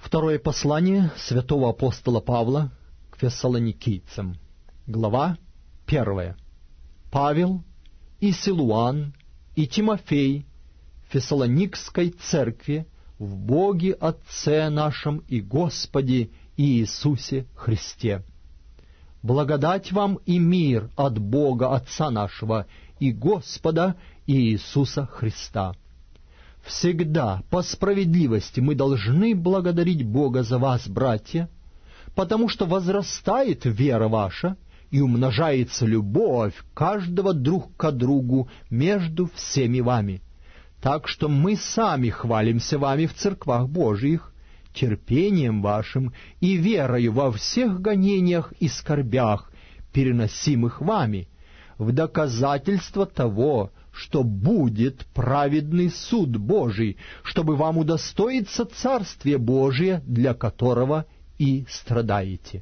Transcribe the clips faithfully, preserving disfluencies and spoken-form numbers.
Второе послание святого апостола Павла к фессалоникийцам, глава первая. Павел и Силуан и Тимофей Фессалоникской церкви в Боге Отце нашем и Господе Иисусе Христе. Благодать вам и мир от Бога Отца нашего и Господа Иисуса Христа. Всегда по справедливости мы должны благодарить Бога за вас, братья, потому что возрастает вера ваша и умножается любовь каждого друг к другу между всеми вами. Так что мы сами хвалимся вами в церквах Божиих, терпением вашим и верою во всех гонениях и скорбях, переносимых вами, в доказательство того, что будет праведный суд Божий, чтобы вам удостоиться Царствия Божия, для которого и страдаете.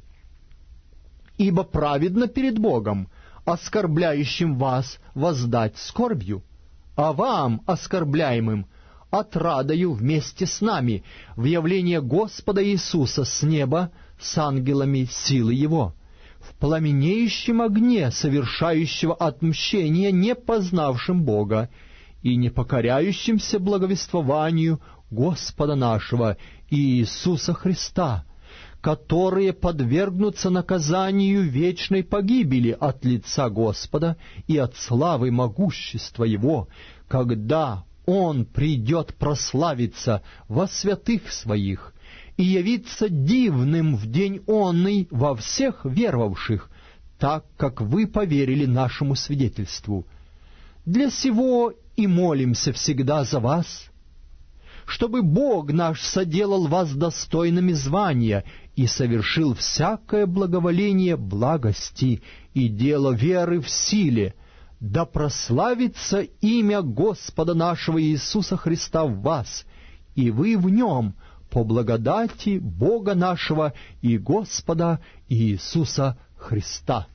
Ибо праведно перед Богом, оскорбляющим вас, воздать скорбью, а вам, оскорбляемым, отрадою вместе с нами в явление Господа Иисуса с неба с ангелами силы Его, в пламенеющем огне совершающего отмщение не познавшим Бога и не покоряющимся благовествованию Господа нашего Иисуса Христа, которые подвергнутся наказанию вечной погибели от лица Господа и от славы могущества Его, когда Он придет прославиться во святых Своих и явиться дивным в день онный во всех веровавших, так как вы поверили нашему свидетельству. Для сего и молимся всегда за вас, чтобы Бог наш соделал вас достойными звания и совершил всякое благоволение благости и дело веры в силе, да прославится имя Господа нашего Иисуса Христа в вас, и вы в Нем, по благодати Бога нашего и Господа Иисуса Христа.